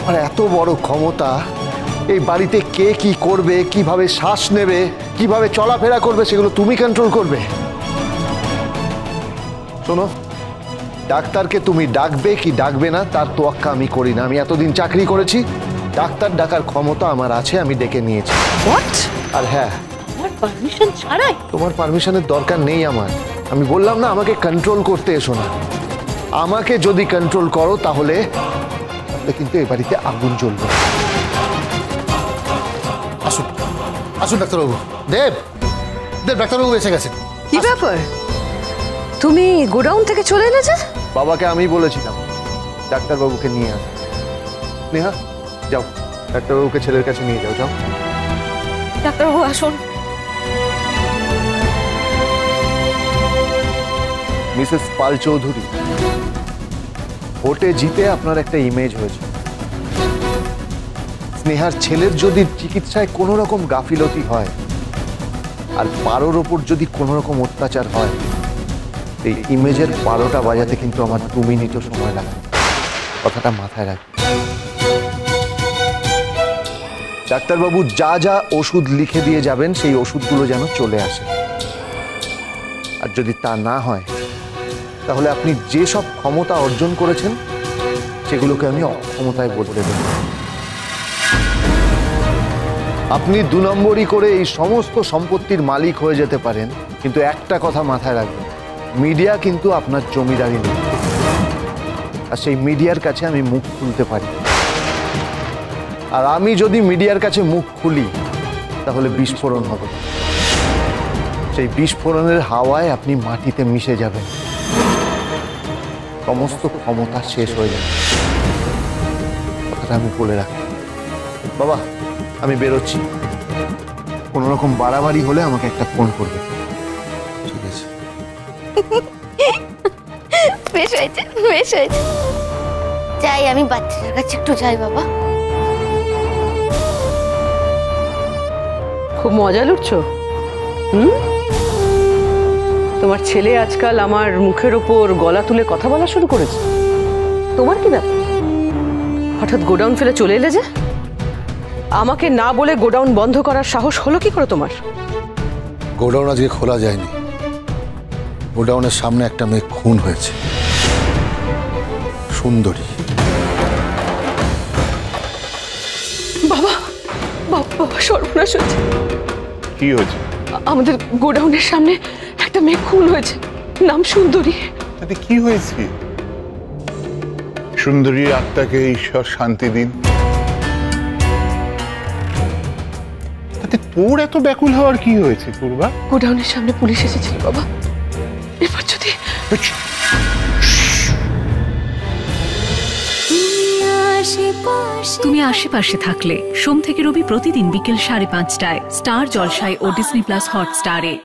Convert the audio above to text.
আর এত বড় ক্ষমতা, এই বাড়িতে কে কি করবে, কিভাবে শ্বাস নেবে, কিভাবে চলাফেরা করবে, সেগুলো তুমি কন্ট্রোল করবে। শোনো, ডাক্তারকে তুমি ডাকবে কি ডাকবে না তার তোয়াক্কা আমি করি না। আমি এতদিন চাকরি করেছি, ডাক্তার ডাকার ক্ষমতা আমার আছে, আমি ডেকে নিয়েছি। আর হ্যাঁ, পারমিশন ছাড়াই? তোমার পারমিশনের দরকার নেই আমার। আমি বললাম না, আমাকে কন্ট্রোল করতে এসো না। আমাকে যদি কন্ট্রোল করো তাহলে কিন্তু এই বাড়িতে আগুন জ্বলবে। আসুন আসুন ডাক্তারবাবু। দেব, দেব, ডাক্তারবাবু এসে গেছেন। কি ব্যাপার, তুমি গোডাউন থেকে চলে এলে যে? বাবাকে আমি বলেছিলাম ডাক্তারবাবুকে নিয়ে আস। নেহা, যাও ডাক্তারবাবুকে ছেলের কাছে নিয়ে যাও। যাও ডাক্তারবাবু আসুন। মিসেস পাল চৌধুরী, ভোটে জিতে আপনার একটা ইমেজ হয়েছে। স্নেহার ছেলের যদি চিকিৎসায় কোনো রকম গাফিলতি হয় আর পারোর ওপর যদি কোনো রকম অত্যাচার হয়, এই ইমেজের 12টা বাজাতে কিন্তু আমার 2 মিনিটও সময় লাগে। কথাটা মাথায় রাখবে। ডাক্তারবাবু যা যা ওষুধ লিখে দিয়ে যাবেন সেই ওষুধগুলো যেন চলে আসে। আর যদি তা না হয় তাহলে আপনি যেসব ক্ষমতা অর্জন করেছেন সেগুলোকে আমি অক্ষমতায় বদলে দেব। আপনি 2 নম্বরই করে এই সমস্ত সম্পত্তির মালিক হয়ে যেতে পারেন, কিন্তু একটা কথা মাথায় রাখবেন, মিডিয়া কিন্তু আপনার জমিদারি নেই। আর সেই মিডিয়ার কাছে আমি মুখ খুলতে পারি। আর আমি যদি মিডিয়ার কাছে মুখ খুলি তাহলে বিস্ফোরণ হবে। সেই বিস্ফোরণের হাওয়ায় আপনি মাটিতে মিশে যাবেন, সমস্ত ক্ষমতা শেষ হয়ে যাবে। কথাটা আমি বলে রাখি। বাবা, আমি বেরোচ্ছি। কোনো রকম বাড়াবাড়ি হলে আমাকে একটা ফোন করবে। ঠিক আছে। বেশ হয়েছে, বেশ হয়েছে। যাই, আমি বাচ্চার কাছে একটু যাই। বাবা, খুব মজা লুটছো? তোমার ছেলে আজকাল আমার মুখের ওপর গলা তুলে কথা বলা শুরু করেছে। তোমার কি ব্যাপার, হঠাৎ গোডাউন ফেলে চলে এলে যে? আমাকে না বলে গোডাউন বন্ধ করার সাহস হলো কি করে তোমার? গোডাউন আজকে খোলা যায়নি। গোডাউনের সামনে একটা মেয়ে খুন হয়েছে, সুন্দরী। বাবা, বাবা, সর্বনাশ হয়েছে। কি হয়েছে? আমাদের গোডাউনের সামনে একটা মেয়ে খুন হয়েছে, নাম সুন্দরী। তাতে কি হয়েছে? সুন্দরীর আত্মাকে ঈশ্বর শান্তি দিন। তাতে তোর এত ব্যাকুল হওয়ার কি হয়েছে পূর্বা? গোডাউনের সামনে পুলিশ এসেছিল বাবা। এবার যদি তুমি আশেপাশে থাকলে সোম থেকে রবি প্রতিদিন বিকেল 5:30টায় স্টার জলসায় ও ডিজনি প্লাস হটস্টারে।